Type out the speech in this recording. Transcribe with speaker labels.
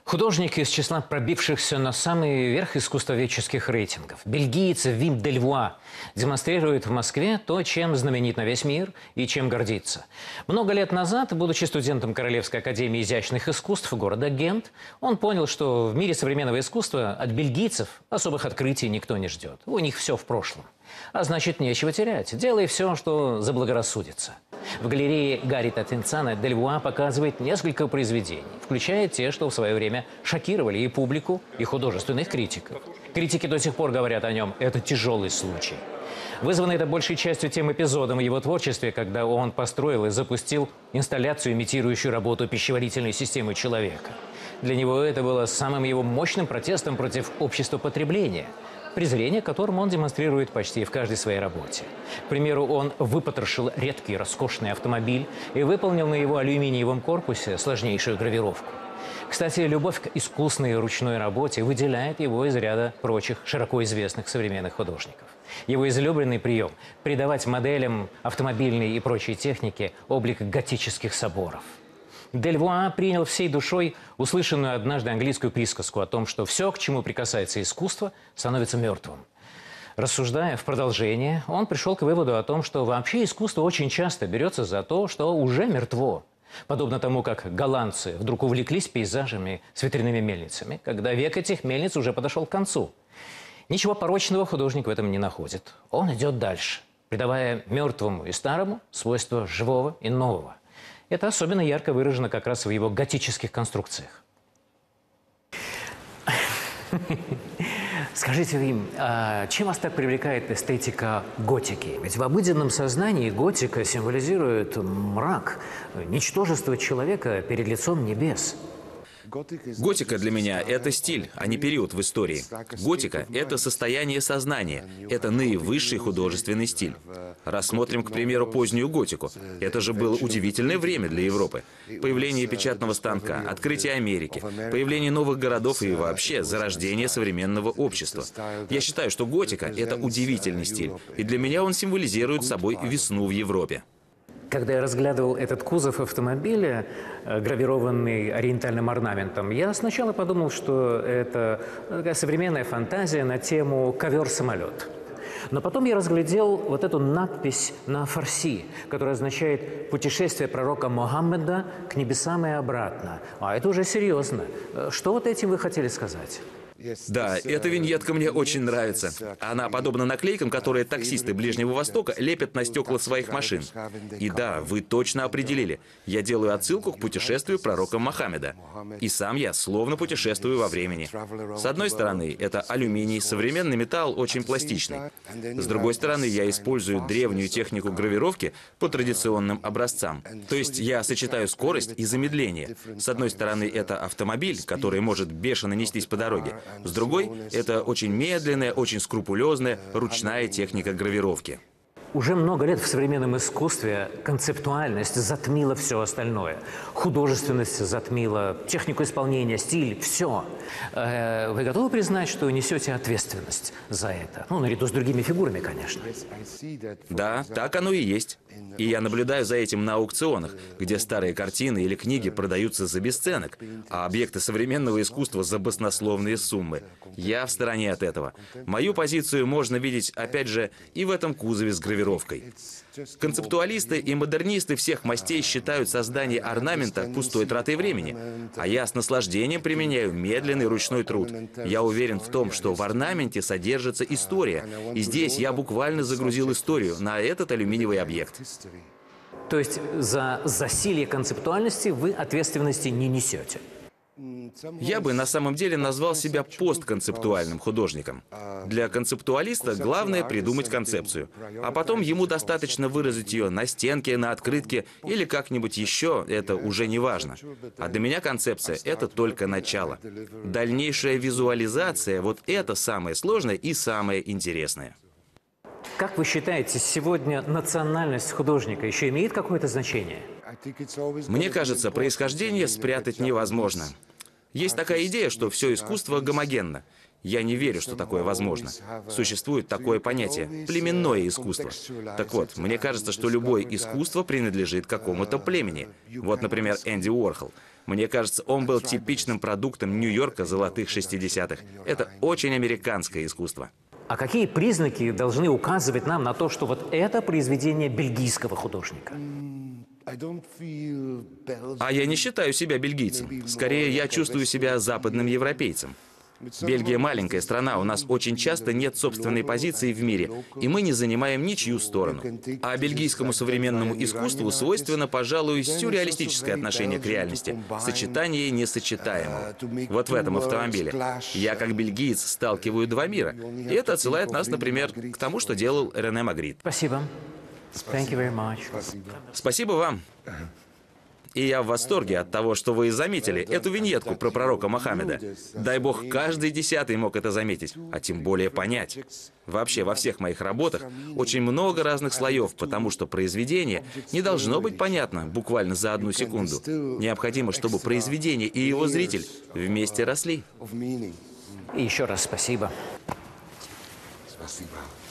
Speaker 1: Художник из числа пробившихся на самый верх искусствоведческих рейтингов. Бельгиец Вим Дельвуа демонстрирует в Москве то, чем знаменит на весь мир и чем гордится. Много лет назад, будучи студентом Королевской академии изящных искусств города Гент, он понял, что в мире современного искусства от бельгийцев особых открытий никто не ждет. У них все в прошлом. А значит, нечего терять. Делай все, что заблагорассудится. В галерее Гаррита Тинцана Дельвуа показывает несколько произведений, включая те, что в свое время шокировали и публику, и художественных критиков. Критики до сих пор говорят о нем «это тяжелый случай». Вызвано это большей частью тем эпизодом в его творчестве, когда он построил и запустил инсталляцию, имитирующую работу пищеварительной системы человека. Для него это было самым его мощным протестом против общества потребления, презрение к которому он демонстрирует почти в каждой своей работе. К примеру, он выпотрошил редкий роскошный автомобиль и выполнил на его алюминиевом корпусе сложнейшую гравировку. Кстати, любовь к искусной ручной работе выделяет его из ряда прочих широко известных современных художников. Его излюбленный прием – придавать моделям автомобильной и прочей техники облик готических соборов. Дельвуа принял всей душой услышанную однажды английскую присказку о том, что все, к чему прикасается искусство, становится мертвым. Рассуждая в продолжение, он пришел к выводу о том, что вообще искусство очень часто берется за то, что уже мертво. Подобно тому, как голландцы вдруг увлеклись пейзажами с ветряными мельницами, когда век этих мельниц уже подошел к концу. Ничего порочного художник в этом не находит. Он идет дальше, придавая мертвому и старому свойства живого и нового. Это особенно ярко выражено как раз в его готических конструкциях. Скажите, Вим, чем вас так привлекает эстетика готики? Ведь в обыденном сознании готика символизирует мрак, ничтожество человека перед лицом небес.
Speaker 2: Готика для меня – это стиль, а не период в истории. Готика – это состояние сознания, это наивысший художественный стиль. Рассмотрим, к примеру, позднюю готику. Это же было удивительное время для Европы. Появление печатного станка, открытие Америки, появление новых городов и вообще зарождение современного общества. Я считаю, что готика – это удивительный стиль, и для меня он символизирует собой весну в Европе.
Speaker 1: Когда я разглядывал этот кузов автомобиля, гравированный ориентальным орнаментом, я сначала подумал, что это такая современная фантазия на тему «ковер-самолет». Но потом я разглядел вот эту надпись на фарси, которая означает «путешествие пророка Мухаммеда к небесам и обратно». А это уже серьезно. Что вот этим вы хотели сказать?
Speaker 2: Да, эта виньетка мне очень нравится. Она подобна наклейкам, которые таксисты Ближнего Востока лепят на стекла своих машин. И да, вы точно определили. Я делаю отсылку к путешествию пророка Мухаммеда. И сам я словно путешествую во времени. С одной стороны, это алюминий, современный металл, очень пластичный. С другой стороны, я использую древнюю технику гравировки по традиционным образцам. То есть я сочетаю скорость и замедление. С одной стороны, это автомобиль, который может бешено нестись по дороге. С другой, это очень медленная, очень скрупулезная ручная техника гравировки.
Speaker 1: Уже много лет в современном искусстве концептуальность затмила все остальное. Художественность затмила, технику исполнения, стиль, все. Вы готовы признать, что несете ответственность за это? Ну, наряду с другими фигурами, конечно.
Speaker 2: Да, так оно и есть. И я наблюдаю за этим на аукционах, где старые картины или книги продаются за бесценок, а объекты современного искусства за баснословные суммы. Я в стороне от этого. Мою позицию можно видеть, опять же, и в этом кузове с гравировкой. Концептуалисты и модернисты всех мастей считают создание орнамента пустой тратой времени, а я с наслаждением применяю медленный ручной труд. Я уверен в том, что в орнаменте содержится история, и здесь я буквально загрузил историю на этот алюминиевый объект.
Speaker 1: То есть за засилье концептуальности вы ответственности не несете?
Speaker 2: Я бы на самом деле назвал себя постконцептуальным художником. Для концептуалиста главное придумать концепцию, а потом ему достаточно выразить ее на стенке, на открытке или как-нибудь еще, это уже не важно. А для меня концепция — это только начало. Дальнейшая визуализация — вот это самое сложное и самое интересное.
Speaker 1: Как вы считаете, сегодня национальность художника еще имеет какое-то значение?
Speaker 2: Мне кажется, происхождение спрятать невозможно. Есть такая идея, что все искусство гомогенно. Я не верю, что такое возможно. Существует такое понятие – племенное искусство. Так вот, мне кажется, что любое искусство принадлежит какому-то племени. Вот, например, Энди Уорхол. Мне кажется, он был типичным продуктом Нью-Йорка золотых 60-х. Это очень американское искусство.
Speaker 1: А какие признаки должны указывать нам на то, что вот это произведение бельгийского художника?
Speaker 2: А я не считаю себя бельгийцем. Скорее, я чувствую себя западным европейцем. Бельгия маленькая страна, у нас очень часто нет собственной позиции в мире, и мы не занимаем ничью сторону. А бельгийскому современному искусству свойственно, пожалуй, сюрреалистическое отношение к реальности, сочетание несочетаемого. Вот в этом автомобиле. Я, как бельгиец, сталкиваю два мира, и это отсылает нас, например, к тому, что делал Рене Магрит.
Speaker 1: Спасибо. Thank you very much.
Speaker 2: Спасибо вам. И я в восторге от того, что вы заметили эту виньетку про пророка Мохаммеда. Дай бог, каждый десятый мог это заметить, а тем более понять. Вообще, во всех моих работах очень много разных слоев, потому что произведение не должно быть понятно буквально за одну секунду. Необходимо, чтобы произведение и его зритель вместе росли.
Speaker 1: И еще раз спасибо.
Speaker 3: Спасибо.